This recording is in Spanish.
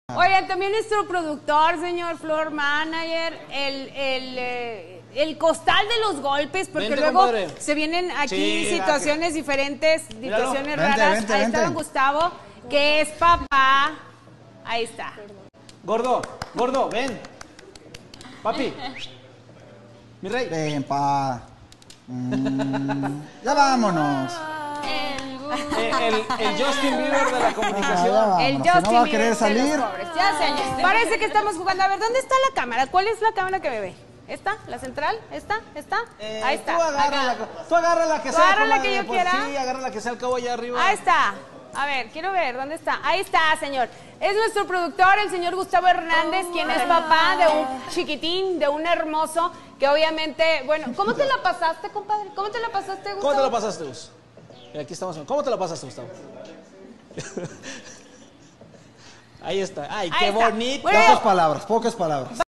Oigan, también nuestro productor, señor floor manager, el costal de los golpes, porque Vente, luego compadre. se vienen aquí Sí, situaciones diferentes, situaciones Vente, raras. vente, Ahí está vente. don Gustavo, que es papá. Ahí está. Gordo, gordo, ven. Papi. Mi rey. Ven, pa. Ya vámonos. El Justin Bieber de la Ya comunicación. vámonos. El Si no va a Justin querer Bieber de salir. los pobres. Ya, señor. Parece que estamos jugando. A ver, ¿dónde está la cámara? ¿Cuál es la cámara que me ve? ¿Esta? ¿La central? ¿Esta? ¿Esta? Ahí está. Tú agarra la que Tú sea. agarra la comadre, que yo pues, quiera. Sí, agarra la que sea al cabo allá arriba. Ahí está. A ver, quiero ver, ¿dónde está? Ahí está, señor. Es nuestro productor, el señor Gustavo Hernández, quien es papá de un chiquitín, de un hermoso, que obviamente, bueno, ¿cómo te la pasaste, compadre? ¿Cómo te la pasaste, Gustavo? ¿Cómo te la pasaste, Gus? Aquí estamos. ¿Cómo te la pasaste, Gustavo? Ahí está. Ay, Ahí qué está. bonito. Bueno, Pocas palabras, pocas palabras.